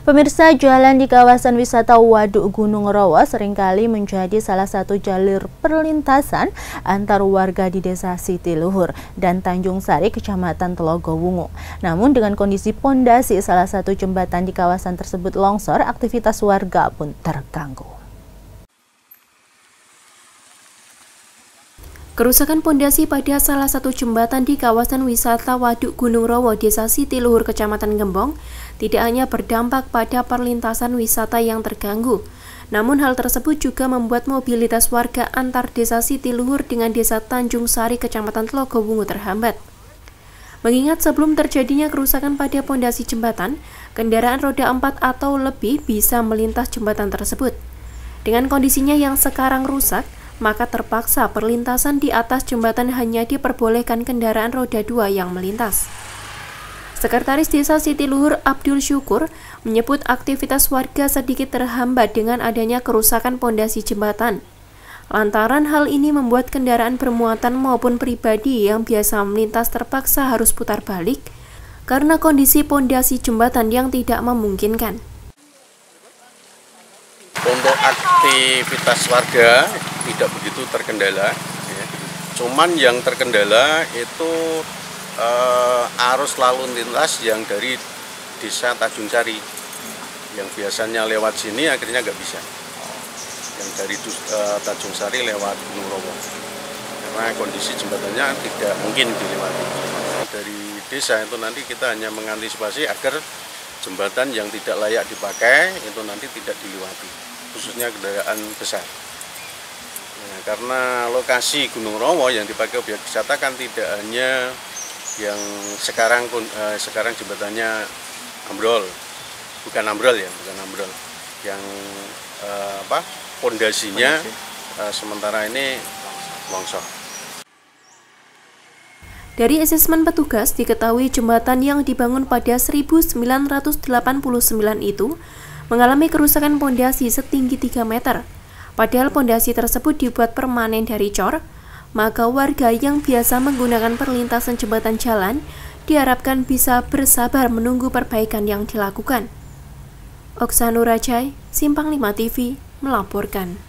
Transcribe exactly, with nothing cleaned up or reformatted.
Pemirsa, jalan di kawasan wisata Waduk Gunung Rawa seringkali menjadi salah satu jalur perlintasan antar warga di Desa Sitiluhur dan Tanjung Sari, Kecamatan Telogowungu. Namun dengan kondisi pondasi salah satu jembatan di kawasan tersebut longsor, aktivitas warga pun terganggu. Kerusakan pondasi pada salah satu jembatan di kawasan wisata Waduk Gunung Rawa, Desa Sitiluhur, Kecamatan Gembong, tidak hanya berdampak pada perlintasan wisata yang terganggu, namun hal tersebut juga membuat mobilitas warga antar Desa Sitiluhur dengan Desa Tanjung Sari, Kecamatan Telogowungu terhambat. Mengingat sebelum terjadinya kerusakan pada pondasi jembatan, kendaraan roda empat atau lebih bisa melintas jembatan tersebut. Dengan kondisinya yang sekarang rusak, maka terpaksa perlintasan di atas jembatan hanya diperbolehkan kendaraan roda dua yang melintas. Sekretaris Desa Sitiluhur Abdul Syukur menyebut aktivitas warga sedikit terhambat dengan adanya kerusakan pondasi jembatan. Lantaran hal ini membuat kendaraan bermuatan maupun pribadi yang biasa melintas terpaksa harus putar balik karena kondisi pondasi jembatan yang tidak memungkinkan. Untuk aktivitas warga tidak begitu terkendala, ya. Cuman yang terkendala itu eh, arus lalu lintas yang dari Desa Tanjung Sari, yang biasanya lewat sini akhirnya nggak bisa, yang dari eh, Tanjung Sari lewat Gunung Rawa, karena kondisi jembatannya tidak mungkin dilewati. Dari desa itu nanti kita hanya mengantisipasi agar jembatan yang tidak layak dipakai itu nanti tidak dilewati, khususnya kendaraan besar. Nah, karena lokasi Gunung Rawa yang dipakai objek wisata kan tidak hanya yang sekarang eh, sekarang jembatannya ambrol, bukan ambrol ya, bukan ambrol, yang eh, apa pondasinya eh, sementara ini longsor. Dari asesmen petugas diketahui jembatan yang dibangun pada seribu sembilan ratus delapan puluh sembilan itu mengalami kerusakan pondasi setinggi tiga meter. Padahal pondasi tersebut dibuat permanen dari cor, maka warga yang biasa menggunakan perlintasan jembatan jalan diharapkan bisa bersabar menunggu perbaikan yang dilakukan. Oksanur Rajai, Simpang lima T V, melaporkan.